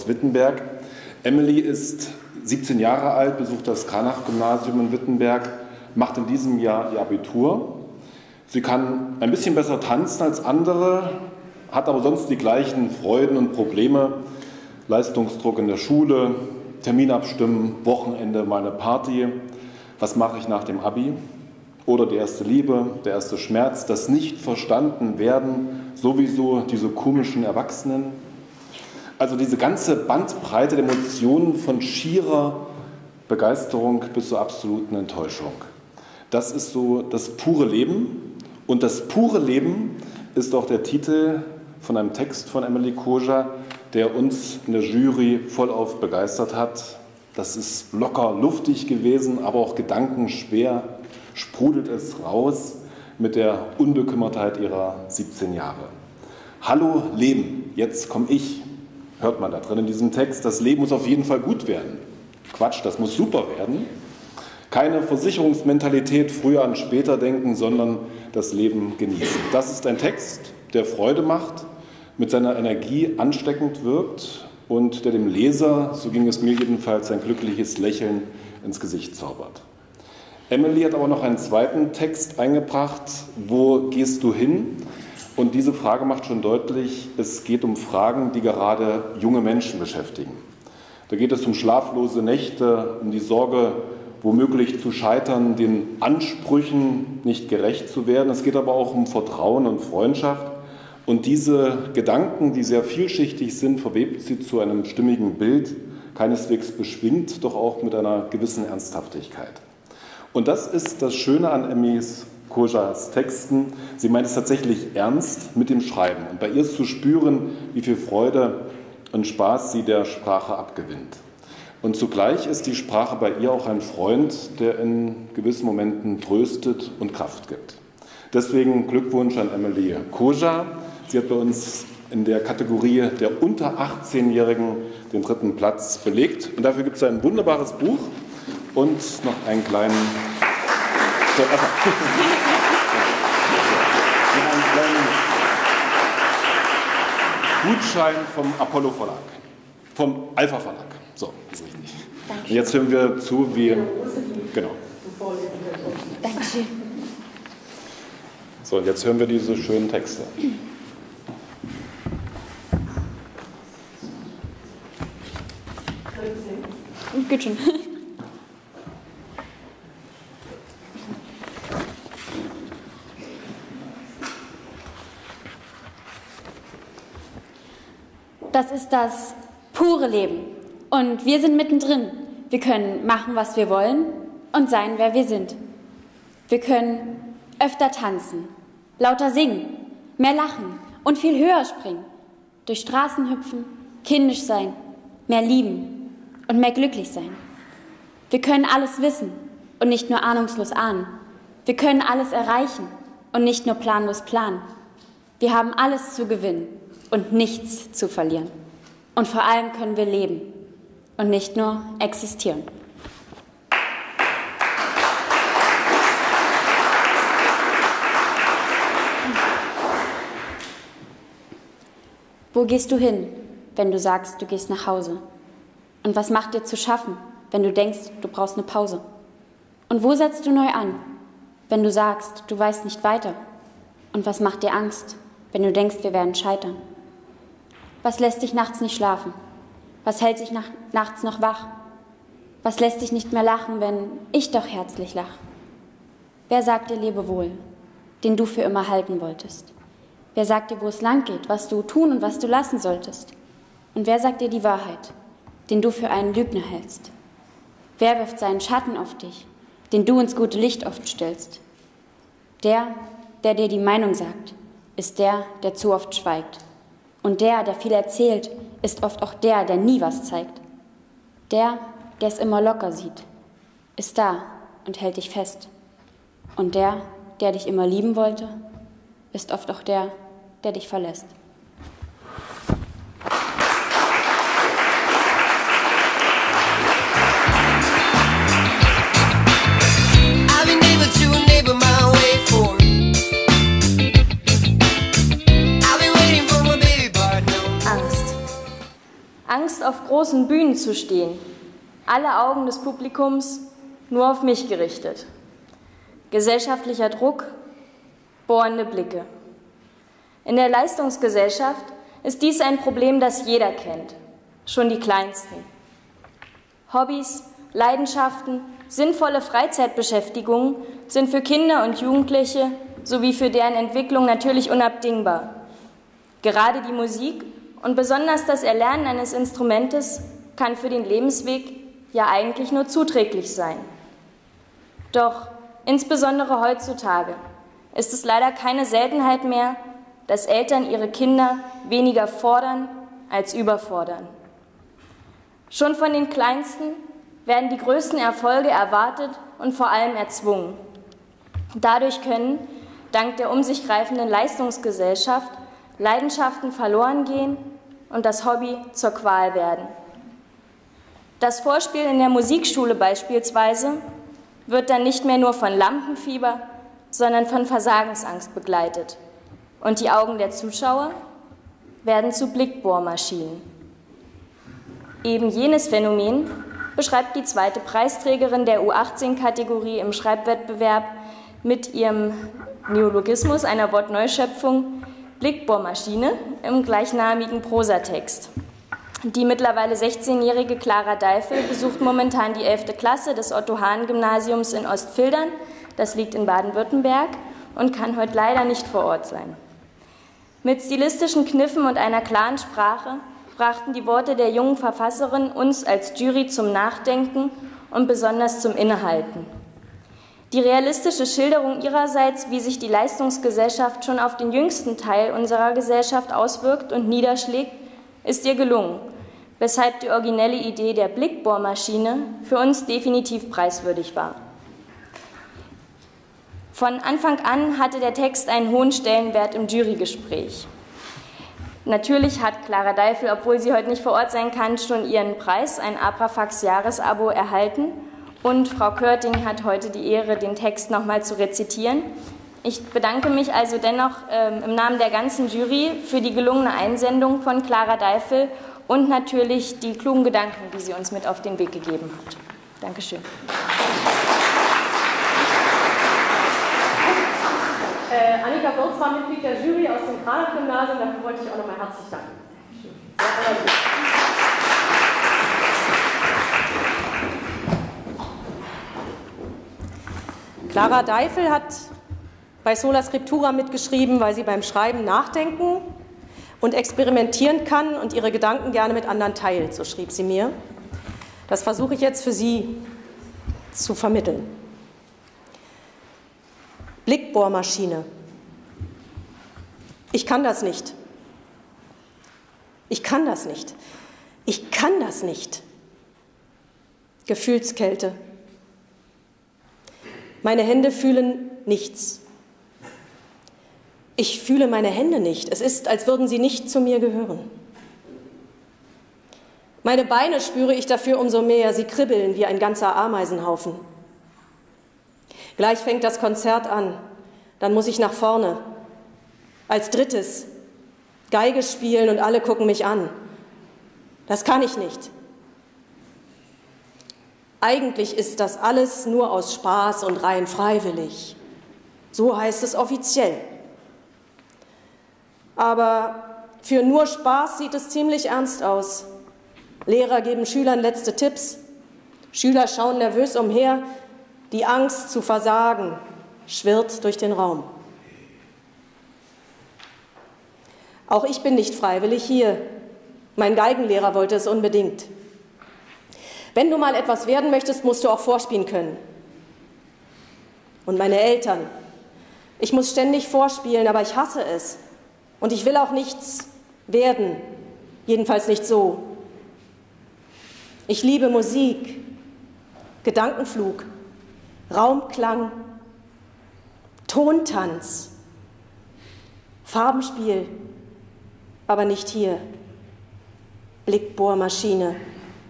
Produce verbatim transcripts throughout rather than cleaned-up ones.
aus Wittenberg. Emily ist siebzehn Jahre alt, besucht das Kranach-Gymnasium in Wittenberg, macht in diesem Jahr ihr Abitur. Sie kann ein bisschen besser tanzen als andere, hat aber sonst die gleichen Freuden und Probleme. Leistungsdruck in der Schule, Termin abstimmen, Wochenende mal eine Party. Was mache ich nach dem Abi? Oder die erste Liebe, der erste Schmerz, das nicht verstanden werden, sowieso diese komischen Erwachsenen. Also diese ganze Bandbreite der Emotionen von schierer Begeisterung bis zur absoluten Enttäuschung. Das ist so das pure Leben. Und das pure Leben ist auch der Titel von einem Text von Emily Koja, der uns in der Jury vollauf begeistert hat. Das ist locker luftig gewesen, aber auch gedankenschwer sprudelt es raus mit der Unbekümmertheit ihrer siebzehn Jahre. Hallo Leben, jetzt komme ich, hört man da drin in diesem Text. Das Leben muss auf jeden Fall gut werden. Quatsch, das muss super werden. Keine Versicherungsmentalität, früher an später denken, sondern das Leben genießen. Das ist ein Text, der Freude macht, mit seiner Energie ansteckend wirkt und der dem Leser, so ging es mir jedenfalls, ein glückliches Lächeln ins Gesicht zaubert. Emily hat aber noch einen zweiten Text eingebracht, Wo gehst du hin? Und diese Frage macht schon deutlich, es geht um Fragen, die gerade junge Menschen beschäftigen. Da geht es um schlaflose Nächte, um die Sorge, womöglich zu scheitern, den Ansprüchen nicht gerecht zu werden. Es geht aber auch um Vertrauen und Freundschaft. Und diese Gedanken, die sehr vielschichtig sind, verwebt sie zu einem stimmigen Bild, keineswegs beschwingt, doch auch mit einer gewissen Ernsthaftigkeit. Und das ist das Schöne an Emmys Kojas Texten. Sie meint es tatsächlich ernst mit dem Schreiben. Und bei ihr ist zu spüren, wie viel Freude und Spaß sie der Sprache abgewinnt. Und zugleich ist die Sprache bei ihr auch ein Freund, der in gewissen Momenten tröstet und Kraft gibt. Deswegen Glückwunsch an Emily Koja. Sie hat bei uns in der Kategorie der unter achtzehnjährigen den dritten Platz belegt. Und dafür gibt es ein wunderbares Buch und noch einen kleinen, so, also, einen kleinen Gutschein vom Apollo Verlag, vom Alpha Verlag. So, ist richtig. Dankeschön. Und jetzt hören wir zu, wie. Genau. Dankeschön. So, und jetzt hören wir diese schönen Texte. Gut schon. Das ist das pure Leben. Und wir sind mittendrin. Wir können machen, was wir wollen und sein, wer wir sind. Wir können öfter tanzen, lauter singen, mehr lachen und viel höher springen, durch Straßen hüpfen, kindisch sein, mehr lieben und mehr glücklich sein. Wir können alles wissen und nicht nur ahnungslos ahnen. Wir können alles erreichen und nicht nur planlos planen. Wir haben alles zu gewinnen und nichts zu verlieren. Und vor allem können wir leben und nicht nur existieren. Wo gehst du hin, wenn du sagst, du gehst nach Hause? Und was macht dir zu schaffen, wenn du denkst, du brauchst eine Pause? Und wo setzt du neu an, wenn du sagst, du weißt nicht weiter? Und was macht dir Angst, wenn du denkst, wir werden scheitern? Was lässt dich nachts nicht schlafen? Was hält dich nach, nachts noch wach? Was lässt dich nicht mehr lachen, wenn ich doch herzlich lach? Wer sagt dir Lebewohl, den du für immer halten wolltest? Wer sagt dir, wo es lang geht, was du tun und was du lassen solltest? Und wer sagt dir die Wahrheit, den du für einen Lügner hältst? Wer wirft seinen Schatten auf dich, den du ins gute Licht oft stellst? Der, der dir die Meinung sagt, ist der, der zu oft schweigt. Und der, der viel erzählt, ist oft auch der, der nie was zeigt. Der, der es immer locker sieht, ist da und hält dich fest. Und der, der dich immer lieben wollte, ist oft auch der, der dich verlässt. Angst auf auf großen Bühnen zu stehen, alle Augen des Publikums nur auf mich gerichtet. Gesellschaftlicher Druck, bohrende Blicke. In der Leistungsgesellschaft ist dies ein Problem, das jeder kennt, schon die Kleinsten. Hobbys, Leidenschaften, sinnvolle Freizeitbeschäftigungen sind für Kinder und Jugendliche sowie für deren Entwicklung natürlich unabdingbar. Gerade die Musik und besonders das Erlernen eines Instrumentes kann für den Lebensweg ja eigentlich nur zuträglich sein. Doch insbesondere heutzutage ist es leider keine Seltenheit mehr, dass Eltern ihre Kinder weniger fordern als überfordern. Schon von den Kleinsten werden die größten Erfolge erwartet und vor allem erzwungen. Dadurch können, dank der um sich greifenden Leistungsgesellschaft, Leidenschaften verloren gehen und das Hobby zur Qual werden. Das Vorspiel in der Musikschule beispielsweise wird dann nicht mehr nur von Lampenfieber, sondern von Versagensangst begleitet. Und die Augen der Zuschauer werden zu Blickbohrmaschinen. Eben jenes Phänomen beschreibt die zweite Preisträgerin der U achtzehn Kategorie im Schreibwettbewerb mit ihrem Neologismus, einer Wortneuschöpfung, Blickbohrmaschine im gleichnamigen Prosatext. Die mittlerweile sechzehnjährige Clara Deifel besucht momentan die elfte Klasse des Otto-Hahn-Gymnasiums in Ostfildern, das liegt in Baden-Württemberg, und kann heute leider nicht vor Ort sein. Mit stilistischen Kniffen und einer klaren Sprache brachten die Worte der jungen Verfasserin uns als Jury zum Nachdenken und besonders zum Innehalten. Die realistische Schilderung ihrerseits, wie sich die Leistungsgesellschaft schon auf den jüngsten Teil unserer Gesellschaft auswirkt und niederschlägt, ist ihr gelungen, weshalb die originelle Idee der Blickbohrmaschine für uns definitiv preiswürdig war. Von Anfang an hatte der Text einen hohen Stellenwert im Jurygespräch. Natürlich hat Clara Deifel, obwohl sie heute nicht vor Ort sein kann, schon ihren Preis, ein Abrafax-Jahresabo, erhalten. Und Frau Körting hat heute die Ehre, den Text nochmal zu rezitieren. Ich bedanke mich also dennoch ähm, im Namen der ganzen Jury für die gelungene Einsendung von Clara Deifel und natürlich die klugen Gedanken, die sie uns mit auf den Weg gegeben hat. Dankeschön. Äh, Annika Wirz war Mitglied der Jury aus dem Kranach-Gymnasium, dafür wollte ich auch nochmal herzlich danken. Clara Deifel hat bei Sola Scriptura mitgeschrieben, weil sie beim Schreiben nachdenken und experimentieren kann und ihre Gedanken gerne mit anderen teilt, so schrieb sie mir. Das versuche ich jetzt für Sie zu vermitteln. Blickbohrmaschine. Ich kann das nicht. Ich kann das nicht. Ich kann das nicht. Gefühlskälte. Meine Hände fühlen nichts. Ich fühle meine Hände nicht. Es ist, als würden sie nicht zu mir gehören. Meine Beine spüre ich dafür umso mehr. Sie kribbeln wie ein ganzer Ameisenhaufen. Gleich fängt das Konzert an. Dann muss ich nach vorne. Als drittes Geige spielen und alle gucken mich an. Das kann ich nicht. Eigentlich ist das alles nur aus Spaß und rein freiwillig. So heißt es offiziell. Aber für nur Spaß sieht es ziemlich ernst aus. Lehrer geben Schülern letzte Tipps. Schüler schauen nervös umher. Die Angst zu versagen schwirrt durch den Raum. Auch ich bin nicht freiwillig hier. Mein Geigenlehrer wollte es unbedingt. Wenn du mal etwas werden möchtest, musst du auch vorspielen können. Und meine Eltern. Ich muss ständig vorspielen, aber ich hasse es. Und ich will auch nichts werden, jedenfalls nicht so. Ich liebe Musik, Gedankenflug, Raumklang, Tontanz, Farbenspiel, aber nicht hier. Blickbohrmaschine.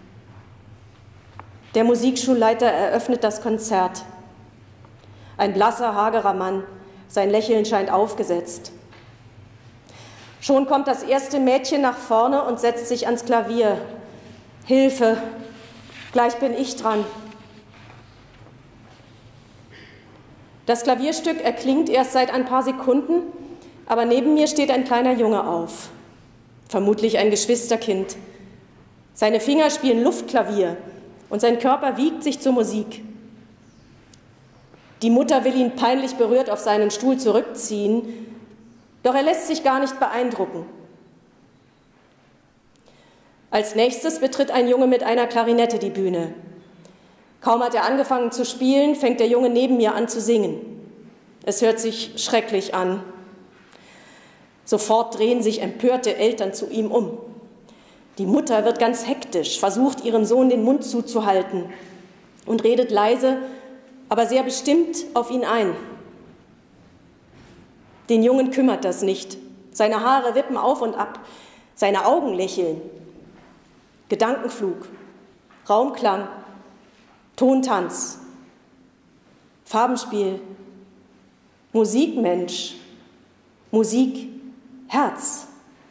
Der Musikschulleiter eröffnet das Konzert. Ein blasser, hagerer Mann, sein Lächeln scheint aufgesetzt. Schon kommt das erste Mädchen nach vorne und setzt sich ans Klavier. Hilfe, gleich bin ich dran. Das Klavierstück erklingt erst seit ein paar Sekunden, aber neben mir steht ein kleiner Junge auf. Vermutlich ein Geschwisterkind. Seine Finger spielen Luftklavier und sein Körper wiegt sich zur Musik. Die Mutter will ihn peinlich berührt auf seinen Stuhl zurückziehen, doch er lässt sich gar nicht beeindrucken. Als nächstes betritt ein Junge mit einer Klarinette die Bühne. Kaum hat er angefangen zu spielen, fängt der Junge neben mir an zu singen. Es hört sich schrecklich an. Sofort drehen sich empörte Eltern zu ihm um. Die Mutter wird ganz hektisch, versucht ihrem Sohn den Mund zuzuhalten und redet leise, aber sehr bestimmt auf ihn ein. Den Jungen kümmert das nicht. Seine Haare wippen auf und ab, seine Augen lächeln. Gedankenflug, Raumklang, Tontanz, Farbenspiel, Musikmensch, Musik, Herz.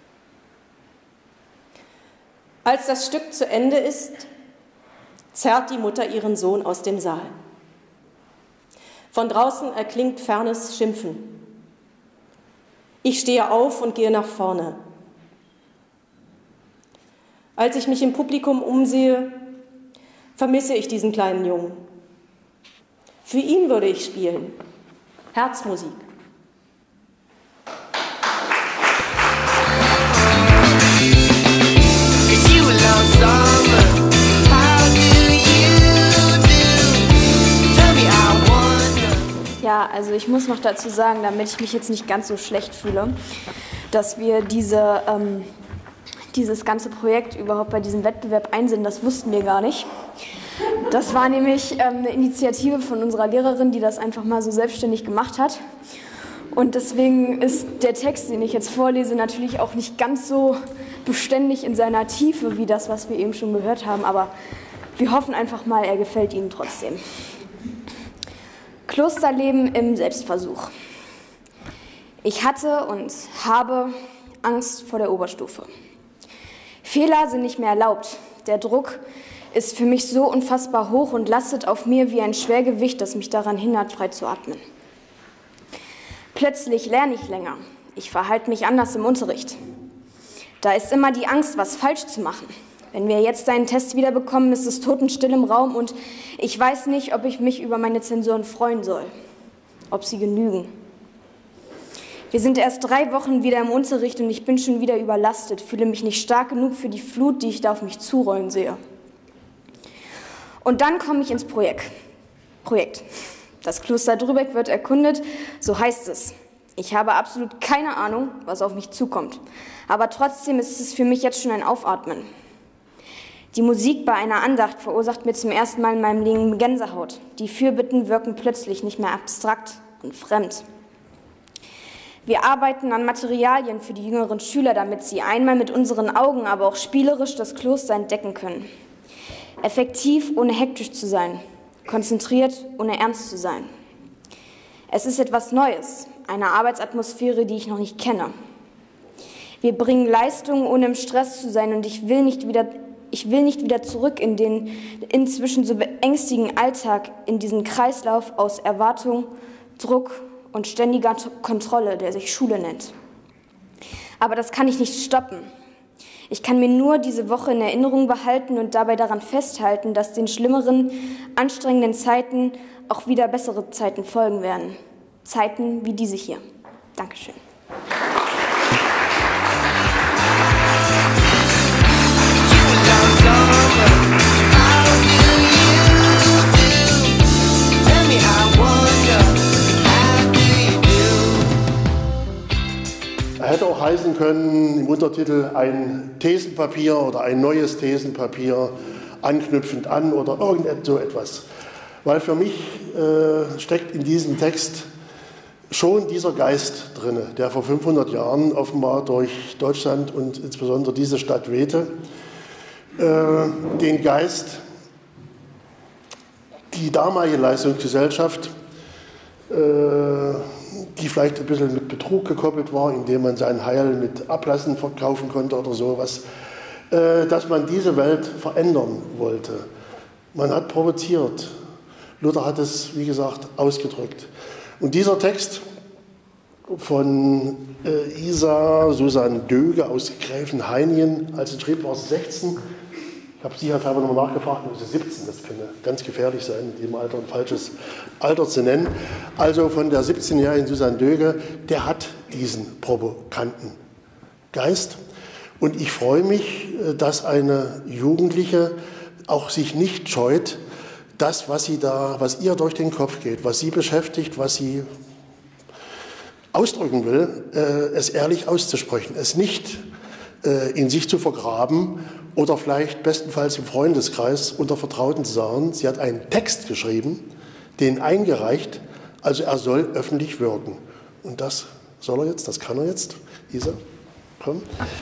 Als das Stück zu Ende ist, zerrt die Mutter ihren Sohn aus dem Saal. Von draußen erklingt fernes Schimpfen. Ich stehe auf und gehe nach vorne. Als ich mich im Publikum umsehe, vermisse ich diesen kleinen Jungen. Für ihn würde ich spielen. Herzmusik. Ja, also ich muss noch dazu sagen, damit ich mich jetzt nicht ganz so schlecht fühle, dass wir diese, ähm, dieses ganze Projekt überhaupt bei diesem Wettbewerb einsehen, das wussten wir gar nicht. Das war nämlich ähm, eine Initiative von unserer Lehrerin, die das einfach mal so selbstständig gemacht hat. Und deswegen ist der Text, den ich jetzt vorlese, natürlich auch nicht ganz so beständig in seiner Tiefe wie das, was wir eben schon gehört haben. Aber wir hoffen einfach mal, er gefällt Ihnen trotzdem. Klosterleben im Selbstversuch. Ich hatte und habe Angst vor der Oberstufe. Fehler sind nicht mehr erlaubt. Der Druck ist für mich so unfassbar hoch und lastet auf mir wie ein Schwergewicht, das mich daran hindert, frei zu atmen. Plötzlich lerne ich länger. Ich verhalte mich anders im Unterricht. Da ist immer die Angst, was falsch zu machen. Wenn wir jetzt einen Test wiederbekommen, ist es totenstill im Raum und ich weiß nicht, ob ich mich über meine Zensuren freuen soll, ob sie genügen. Wir sind erst drei Wochen wieder im Unterricht und ich bin schon wieder überlastet, fühle mich nicht stark genug für die Flut, die ich da auf mich zurollen sehe. Und dann komme ich ins Projekt. Projekt. Das Kloster Drübeck wird erkundet, so heißt es. Ich habe absolut keine Ahnung, was auf mich zukommt, aber trotzdem ist es für mich jetzt schon ein Aufatmen. Die Musik bei einer Andacht verursacht mir zum ersten Mal in meinem Leben Gänsehaut. Die Fürbitten wirken plötzlich nicht mehr abstrakt und fremd. Wir arbeiten an Materialien für die jüngeren Schüler, damit sie einmal mit unseren Augen, aber auch spielerisch das Kloster entdecken können. Effektiv, ohne hektisch zu sein. Konzentriert, ohne ernst zu sein. Es ist etwas Neues, eine Arbeitsatmosphäre, die ich noch nicht kenne. Wir bringen Leistungen, ohne im Stress zu sein, und ich will nicht wieder Ich will nicht wieder zurück in den inzwischen so beängstigenden Alltag, in diesen Kreislauf aus Erwartung, Druck und ständiger Kontrolle, der sich Schule nennt. Aber das kann ich nicht stoppen. Ich kann mir nur diese Woche in Erinnerung behalten und dabei daran festhalten, dass den schlimmeren, anstrengenden Zeiten auch wieder bessere Zeiten folgen werden. Zeiten wie diese hier. Dankeschön. Er hätte auch heißen können im Untertitel ein Thesenpapier oder ein neues Thesenpapier anknüpfend an oder irgend so etwas. Weil für mich äh, steckt in diesem Text schon dieser Geist drin, der vor fünfhundert Jahren offenbar durch Deutschland und insbesondere diese Stadt wehte. Äh, den Geist, die damalige Leistungsgesellschaft, äh, die vielleicht ein bisschen mit Betrug gekoppelt war, indem man sein Heil mit Ablassen verkaufen konnte oder sowas, äh, dass man diese Welt verändern wollte. Man hat provoziert. Luther hat es, wie gesagt, ausgedrückt. Und dieser Text von äh, Isa Susanne Döge aus Gräfenhainien, als sie schrieb, war es sechzehn. Ich habe sicherheitshalber nochmal nachgefragt, nur siebzehn, das könnte ganz gefährlich sein, in diesem Alter ein falsches Alter zu nennen. Also von der siebzehnjährigen Susanne Döge, der hat diesen provokanten Geist. Und ich freue mich, dass eine Jugendliche auch sich nicht scheut, das, was sie da, was ihr durch den Kopf geht, was sie beschäftigt, was sie ausdrücken will, äh, es ehrlich auszusprechen, es nicht äh, in sich zu vergraben oder vielleicht bestenfalls im Freundeskreis unter Vertrauten zu sagen. Sie hat einen Text geschrieben, den eingereicht, also er soll öffentlich wirken. Und das soll er jetzt, das kann er jetzt. Isa, komm.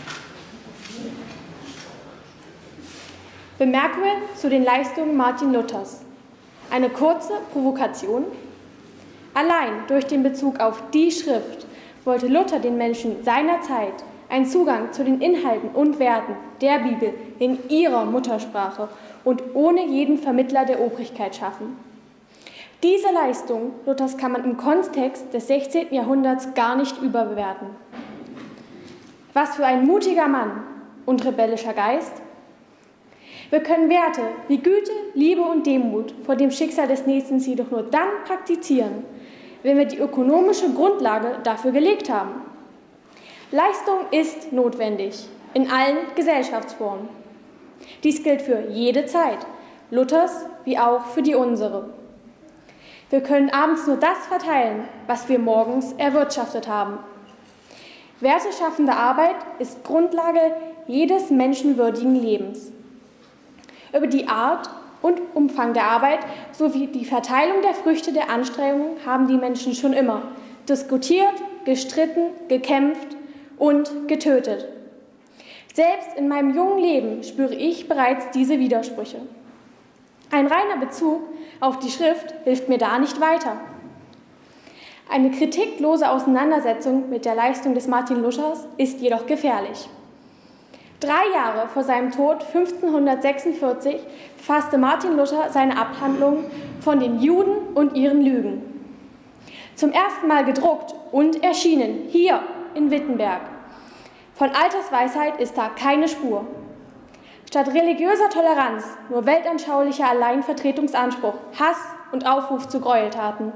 Bemerkungen zu den Leistungen Martin Luthers. Eine kurze Provokation. Allein durch den Bezug auf die Schrift wollte Luther den Menschen seiner Zeit einen Zugang zu den Inhalten und Werten der Bibel in ihrer Muttersprache und ohne jeden Vermittler der Obrigkeit schaffen. Diese Leistung Luthers kann man im Kontext des sechzehnten Jahrhunderts gar nicht überbewerten. Was für ein mutiger Mann und rebellischer Geist. Wir können Werte wie Güte, Liebe und Demut vor dem Schicksal des Nächsten jedoch nur dann praktizieren, wenn wir die ökonomische Grundlage dafür gelegt haben. Leistung ist notwendig in allen Gesellschaftsformen. Dies gilt für jede Zeit, Luthers wie auch für die unsere. Wir können abends nur das verteilen, was wir morgens erwirtschaftet haben. Werteschaffende Arbeit ist Grundlage jedes menschenwürdigen Lebens. Über die Art und Umfang der Arbeit sowie die Verteilung der Früchte der Anstrengungen haben die Menschen schon immer diskutiert, gestritten, gekämpft und getötet. Selbst in meinem jungen Leben spüre ich bereits diese Widersprüche. Ein reiner Bezug auf die Schrift hilft mir da nicht weiter. Eine kritiklose Auseinandersetzung mit der Leistung des Martin Luthers ist jedoch gefährlich. Drei Jahre vor seinem Tod, fünfzehnhundertsechsundvierzig, fasste Martin Luther seine Abhandlung von den Juden und ihren Lügen. Zum ersten Mal gedruckt und erschienen hier in Wittenberg. Von Altersweisheit ist da keine Spur. Statt religiöser Toleranz nur weltanschaulicher Alleinvertretungsanspruch, Hass und Aufruf zu Gräueltaten.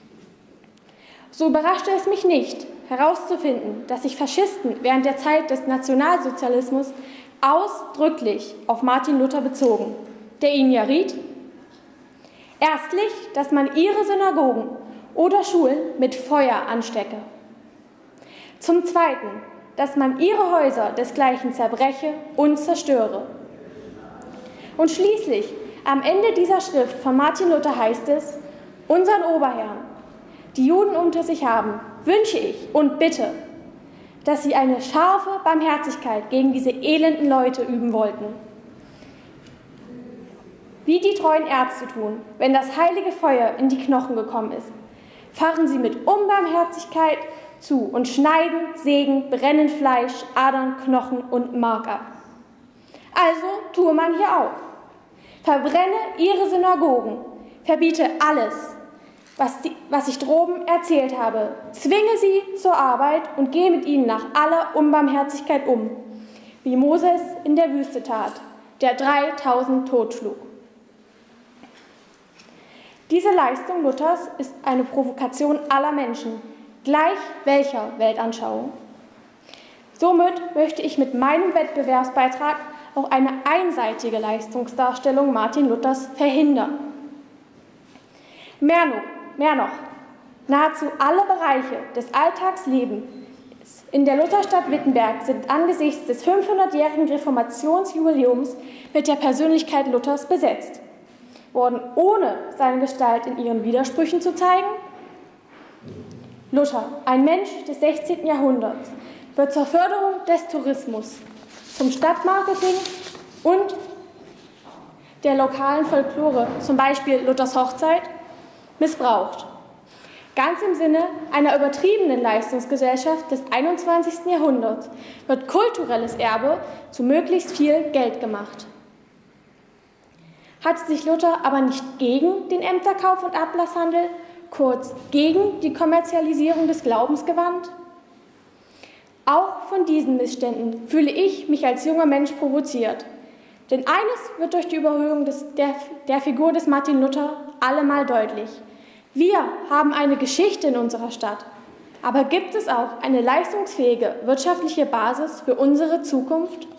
So überraschte es mich nicht, herauszufinden, dass sich Faschisten während der Zeit des Nationalsozialismus ausdrücklich auf Martin Luther bezogen, der ihnen ja riet, erstlich, dass man ihre Synagogen oder Schulen mit Feuer anstecke. Zum Zweiten, dass man ihre Häuser desgleichen zerbreche und zerstöre. Und schließlich, am Ende dieser Schrift von Martin Luther heißt es, unseren Oberherren, die Juden unter sich haben, wünsche ich und bitte, dass sie eine scharfe Barmherzigkeit gegen diese elenden Leute üben wollten. Wie die treuen Ärzte tun, wenn das heilige Feuer in die Knochen gekommen ist. Fahren sie mit Unbarmherzigkeit zu und schneiden, sägen, brennen Fleisch, Adern, Knochen und Mark ab. Also tue man hier auch. Verbrenne ihre Synagogen, verbiete alles, was, die, was ich droben erzählt habe. Zwinge sie zur Arbeit und gehe mit ihnen nach aller Unbarmherzigkeit um, wie Moses in der Wüste tat, der dreitausend totschlug. Diese Leistung Luthers ist eine Provokation aller Menschen, gleich welcher Weltanschauung. Somit möchte ich mit meinem Wettbewerbsbeitrag auch eine einseitige Leistungsdarstellung Martin Luthers verhindern. Mehr noch, mehr noch, nahezu alle Bereiche des Alltagslebens in der Lutherstadt Wittenberg sind angesichts des fünfhundertjährigen Reformationsjubiläums mit der Persönlichkeit Luthers besetzt worden, ohne seine Gestalt in ihren Widersprüchen zu zeigen. Luther, ein Mensch des sechzehnten Jahrhunderts, wird zur Förderung des Tourismus, zum Stadtmarketing und der lokalen Folklore, zum Beispiel Luthers Hochzeit, missbraucht. Ganz im Sinne einer übertriebenen Leistungsgesellschaft des einundzwanzigsten Jahrhunderts wird kulturelles Erbe zu möglichst viel Geld gemacht. Hat sich Luther aber nicht gegen den Ämterkauf und Ablasshandel, kurz gegen die Kommerzialisierung des Glaubens gewandt? Auch von diesen Missständen fühle ich mich als junger Mensch provoziert. Denn eines wird durch die Überhöhung des, der, der Figur des Martin Luther allemal deutlich. Wir haben eine Geschichte in unserer Stadt. Aber gibt es auch eine leistungsfähige wirtschaftliche Basis für unsere Zukunft?